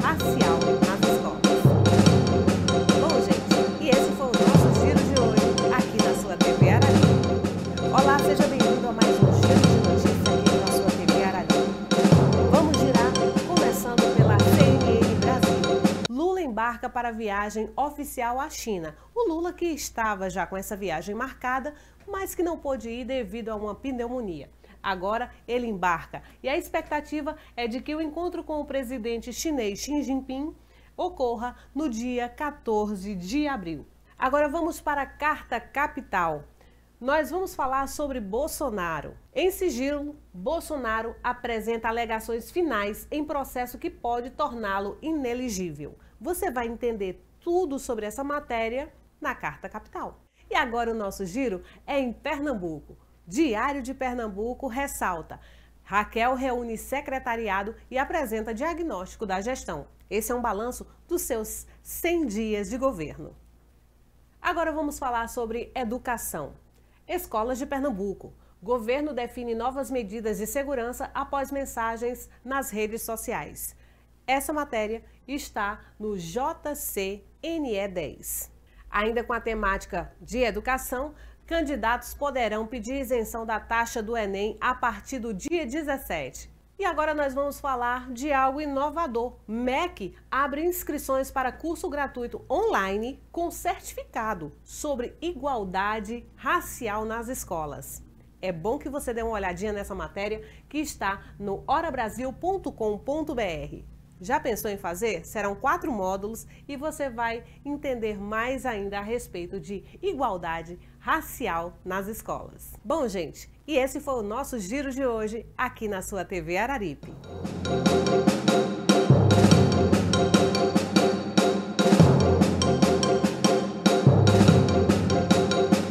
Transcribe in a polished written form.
racial nas escolas. Bom, gente, e esse foi o nosso giro de hoje aqui na sua TV Araripe. Olá, seja bem-vindo a mais um giro de notícias aqui na sua TV Araripe. Vamos girar começando pela CNN Brasil. Lula embarca para a viagem oficial à China. O Lula que estava já com essa viagem marcada, mas que não pôde ir devido a uma pneumonia. Agora ele embarca e a expectativa é de que o encontro com o presidente chinês Xi Jinping ocorra no dia 14 de abril. Agora vamos para a Carta Capital. Nós vamos falar sobre Bolsonaro. Em sigilo, Bolsonaro apresenta alegações finais em processo que pode torná-lo inelegível. Você vai entender tudo sobre essa matéria na Carta Capital. E agora o nosso giro é em Pernambuco. Diário de Pernambuco ressalta: Raquel reúne secretariado e apresenta diagnóstico da gestão. Esse é um balanço dos seus 100 dias de governo. Agora vamos falar sobre educação. Escolas de Pernambuco. Governo define novas medidas de segurança após mensagens nas redes sociais. Essa matéria está no JCNE 10. Ainda com a temática de educação, candidatos poderão pedir isenção da taxa do Enem a partir do dia 17. E agora nós vamos falar de algo inovador. MEC abre inscrições para curso gratuito online com certificado sobre igualdade racial nas escolas. É bom que você dê uma olhadinha nessa matéria que está no horabrasil.com.br. Já pensou em fazer? Serão 4 módulos e você vai entender mais ainda a respeito de igualdade racial nas escolas. Bom, gente, e esse foi o nosso giro de hoje aqui na sua TV Araripe.